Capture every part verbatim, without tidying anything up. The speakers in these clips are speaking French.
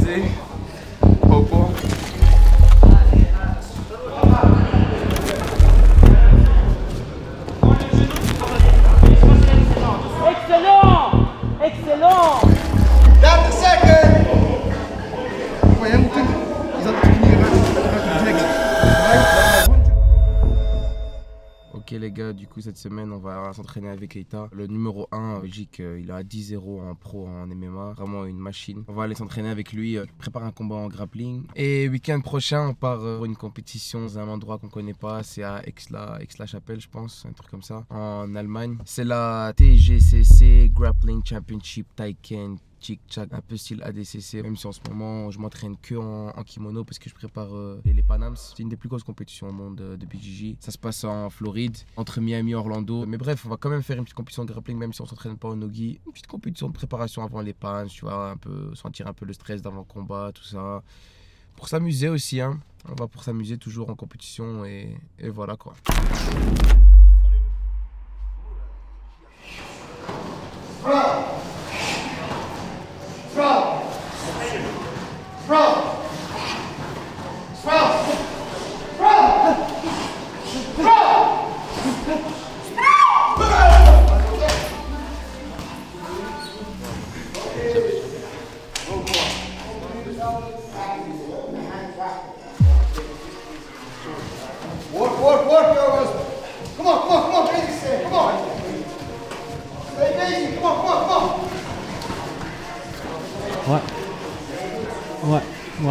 posé. Popo. Excellent! Excellent! That's the second! Ouais, un bouton. Ils ont fini direct. Ok les gars, du coup cette semaine on va s'entraîner avec Keita. Le numéro un en Belgique, il a dix zéro en pro en M M A, vraiment une machine. On va aller s'entraîner avec lui, il prépare un combat en grappling. Et week-end prochain on part pour une compétition dans un endroit qu'on connaît pas, c'est à Aix-la, Aix-la-Chapelle je pense, un truc comme ça, en Allemagne. C'est la T G C C Grappling Championship Taiken. Chic-chac, un peu style A D C C, même si en ce moment je m'entraîne que en, en kimono parce que je prépare euh, les, les Panams. C'est une des plus grosses compétitions au monde euh, de B J J. Ça se passe en Floride, entre Miami et Orlando. Mais bref, on va quand même faire une petite compétition de grappling, même si on s'entraîne pas au nogi. Une petite compétition de préparation avant les pans, tu vois, un peu sentir un peu le stress d'avant combat, tout ça. Pour s'amuser aussi, hein. On va pour s'amuser toujours en compétition et, et voilà quoi. Work, work, work, girls. Come on, come on, come on, basic, come on. Stay basic, come on, come on, come on. Ouais. Ouais. Ouais.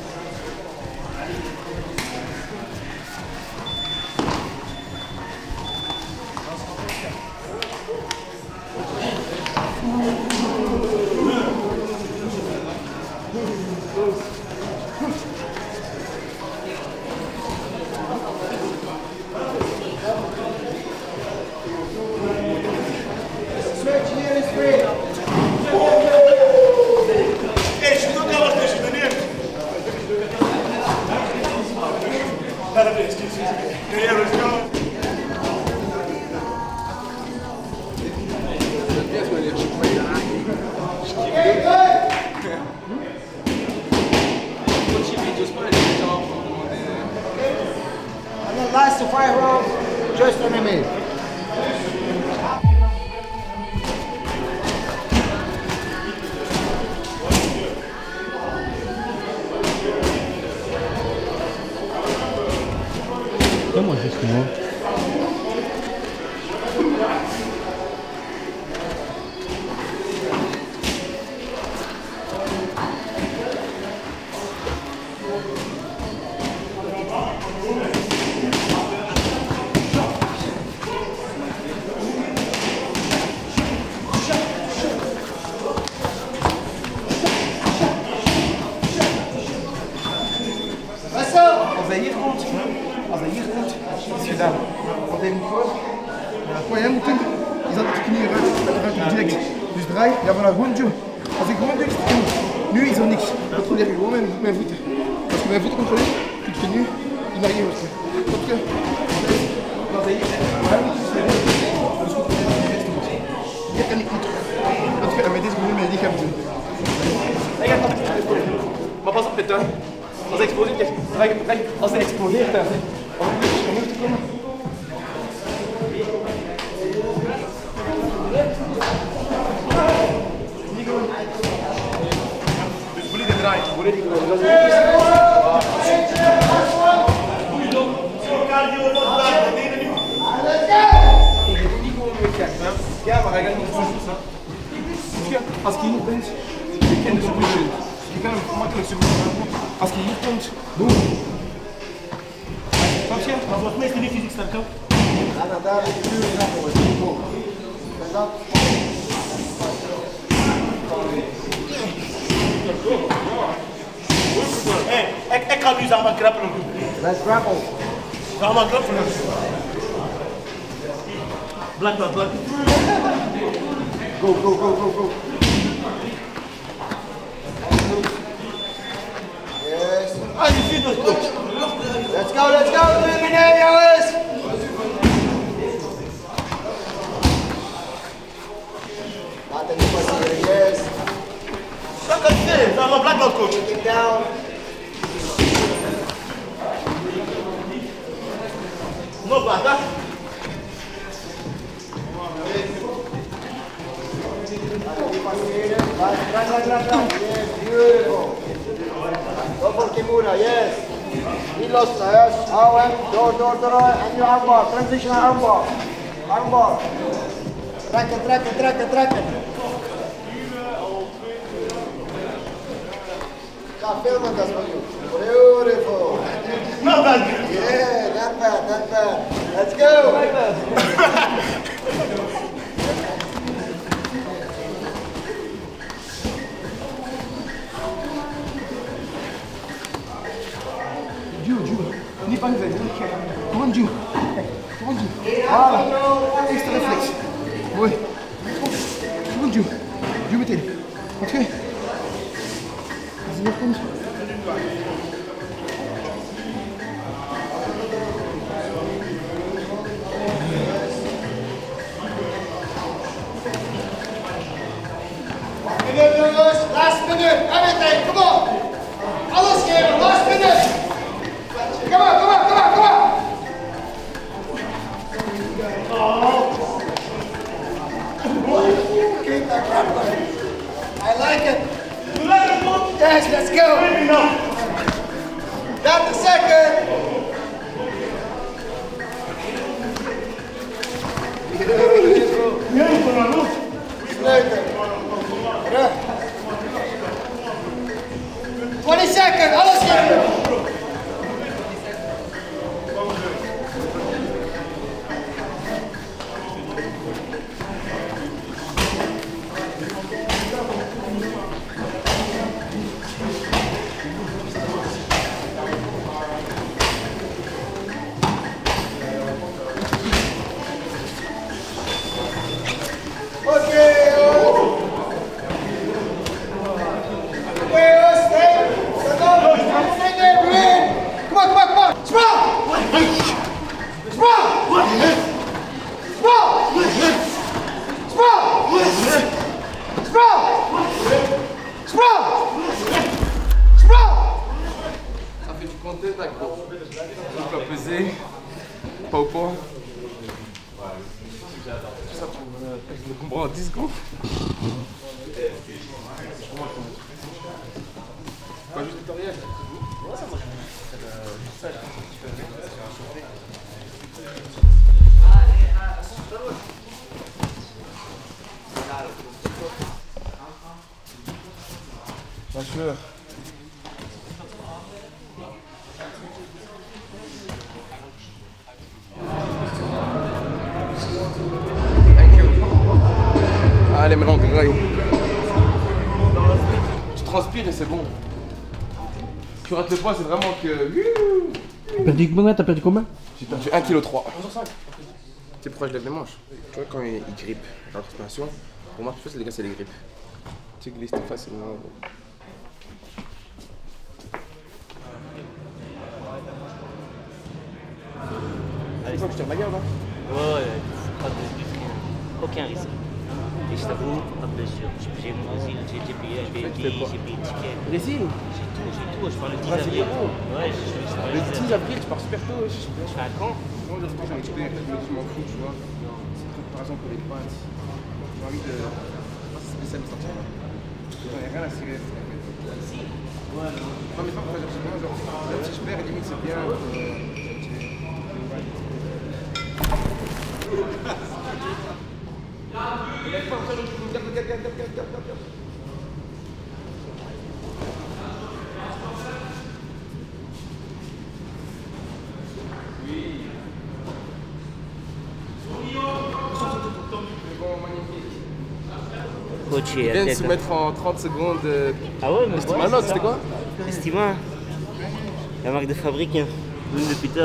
Last five rounds, just M M A. Comment justement? Als hij hier komt, als hij hier komt, is het gedaan. Want hij moet gewoon, ja, hij moet doen, je zet de knieën uit, eruit direct. Dus draai, ja vanuit gewoon Joe. Als ik gewoon doe, nu is er niks. Ik controleer gewoon mijn, mijn voeten. Als je mijn voeten controleert, kun je nu die naar hier werken. Snap je? Als hij hier zit, hij moet dus goed hier kan ik niet terug. Dat ga je met deze manier met je lichaam doen. Hij gaat altijd exploderen. Maar pas op met tuin. Als hij explodeert, als hij explodeert, dan moet je terug komen. Dus volledig draait, volledig draait. Ja, maar hij gaat niet zo. Als je hier bent, je kent de submission. Je kan hem makkelijk submission. Als je hier komt, boem. Snap je? Maar wat meestal niet fysiek sterk, hè? Ja, dan daar is het puur grappig wordt. En dat. Hé, ik, ik ga nu samen grappelen doen. Let's grapple. Samen grappelen. Black, black, black. Go, go, go, go, go. Yes. Ah, je ziet het goed. Let's go, let's go, meneer jongens. Laat hem niet passeren, yes. Dat kan je, dat va, black belt, coach. Get down. No black, huh? Right, right, right, right, right. Yes, beautiful. Go for Kimura, yes. Hilos, yes. Arm, door, door, door, and your arm bar. Transitional arm bar. Arm bar. Track it, track it, track it, track it. Yeah, filming this for you. Beautiful. Not bad. Yeah, not bad, not bad. Let's go. Gio, Gio, n'aie pas nouvelle, come on Gio, come on Gio, voilà, extra réflexe, oui, come on Gio, Gio mettez-le, ok, vas-y, retourne. Last minute, everything, come on. Alles geven, last minute. Come on, come on, come on, come on. Oh. Keep that grappling. I like it. You like it, coach? Yes, let's go. Got the second. Sluiten. Terug. twenty seconds, alles geven. Ça fait du contact, gros. Tu peux peser, pas au poids. Tout ça pour euh, le comprendre en dix secondes. Pas juste tutoriel. Lâche-le. Allez, maintenant, graille. Tu transpires et c'est bon. Tu rates le poids, c'est vraiment que. T'as perdu combien? T'as perdu combien? J'ai perdu un virgule trois kilos. Tu sais pourquoi je lève les manches? Tu vois, quand il, il grippe, la transpiration, pour moi, tout ça, c'est les gars, c'est les grippes. Tu glisses tout facilement. Allez, C'est ça que je tire la garde, hein? ouais, ouais, pas de risque. Aucun risque. Et je t'avoue, pas de blessure. J'ai mon Brésil, j'ai j'ai payé Airbnb, j'ai payé le ticket. Brésil? J'ai tout, j'ai tout. Je pars le dix Brésil, avril. gros. Ouais, je suis je pars Le le dix avril, tu pars super tôt. Je Je fais à Caen. Moi, je j'ai un expert, je m'en fous, tu vois. C'est une préparation pour les pointes. J'ai envie de. C'est spécial de sortir là. J'en ai rien à cirer. Ici. Ouais, Non, mais pas pour faire genre, genre, genre, si je perds, limite, c'est bien. coach, Il vient de se mettre en trente secondes. Euh, ah ouais, mais Estima Note, c'était quoi? Estima. La marque de fabrique, hein. L'une de Peter.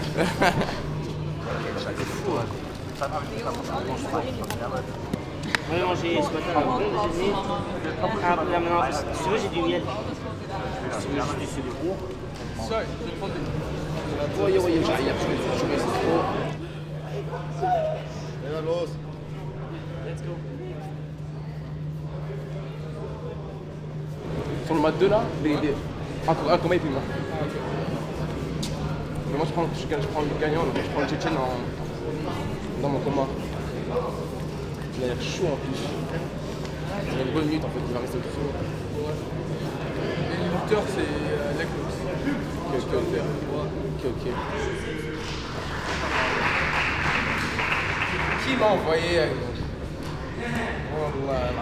Moi j'ai mangé ce matin un bon déjeuner. Ah, là maintenant, si tu veux, j'ai du miel. Si tu veux, j'ai du sucre. Ouais, ouais, ouais, j'arrive, je vais je vais essayer trop. Let's go. Sur le mat deux là, les, les... Un, un combat et puis moi. Mais moi je prends, je, je prends le gagnant, donc je prends le Tchétchène en... dans mon combat. Il a l'air chaud en plus. Il a une bonne minute en fait, il va rester au dessous. Et le lutteur c'est euh, Laclos. Ok, ok, ok. Ok, ok. Qui m'a envoyé euh... Wallah,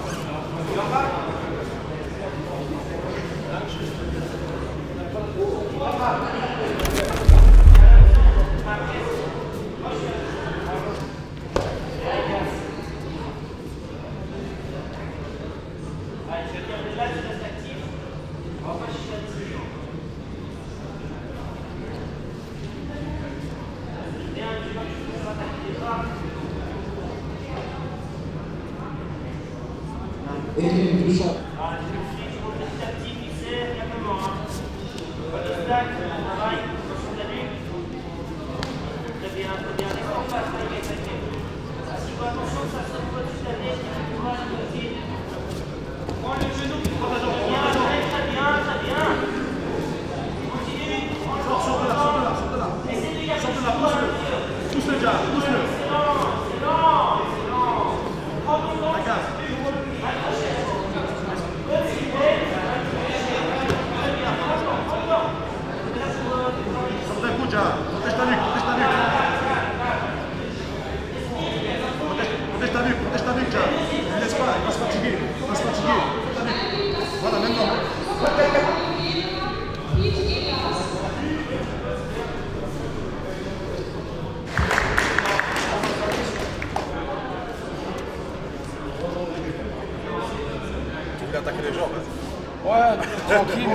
Attaquer les gens. ouais, tranquille.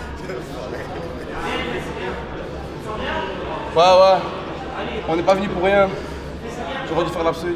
Ouais, ouais. On n'est pas venu pour rien. J'aurais dû faire l'absolu.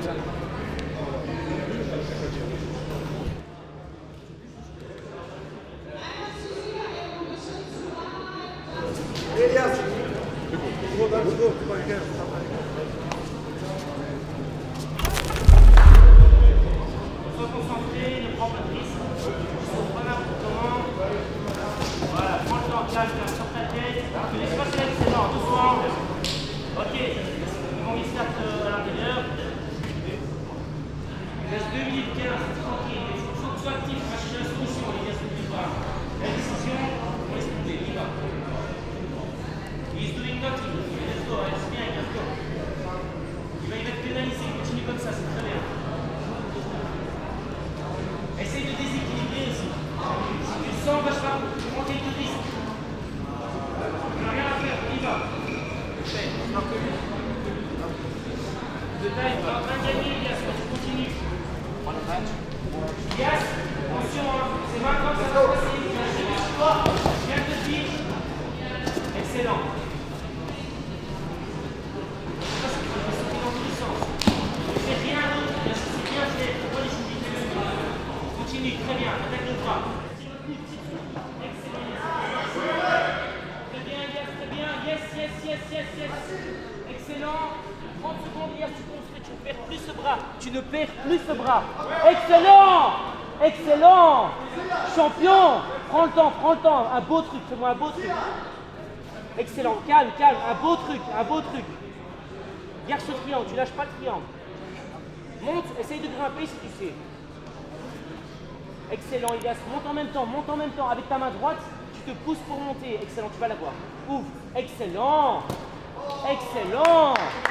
Tu ne perds plus ce bras. Excellent. Excellent. Champion. Prends le temps, prends le temps. Un beau truc, fais-moi un beau truc. Excellent. Calme, calme. Un beau truc, un beau truc. Garde ce triangle, tu lâches pas le triangle. Monte, essaye de grimper si tu sais. Excellent, Ilias. Monte en même temps, monte en même temps. Avec ta main droite, tu te pousses pour monter. Excellent, tu vas l'avoir. Ouvre. Excellent. Excellent.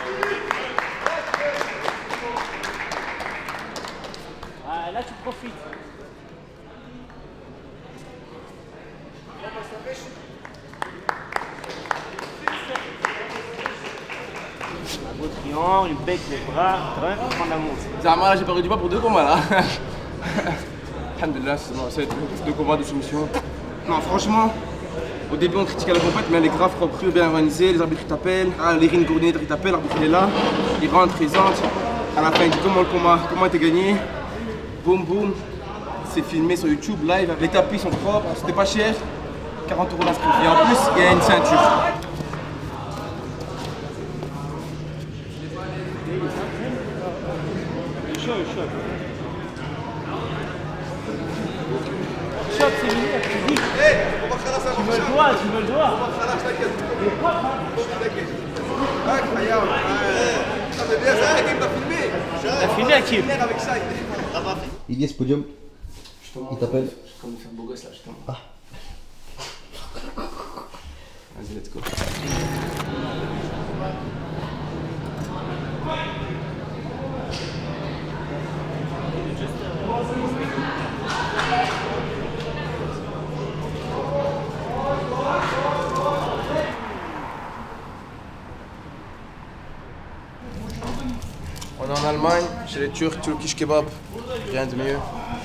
Ah, là, tu profites. Un beau triangle, une bec, les bras, hein, prendre la montre. Zama, là j'ai perdu du poids pour deux combats là. Alhamdulillah, c'est deux combats de soumission. Non, franchement, au début on critiquait la compète, mais elle est grave propre, bien organisée. Les arbitres ils t'appellent, ah, les ring coordinateurs ils t'appellent, l'arbitre il est là, il rentre, il présente. À la fin il dit comment le combat, comment était gagné. Boum boum, c'est filmé sur YouTube, live. Les tapis sont propres, c'était pas cher, quarante euros l'inscrit. Et en plus, il y a une ceinture. Shot, c'est mieux. vois, tu me le vois. T'as filmé Hakim? Ilias podium. Il t'appelle. Je suis en train de faire beau gosse là, je t'en. Ah. Vas-y, let's go. On est en Allemagne, chez les Turcs, Turkish Kebab, rien de mieux.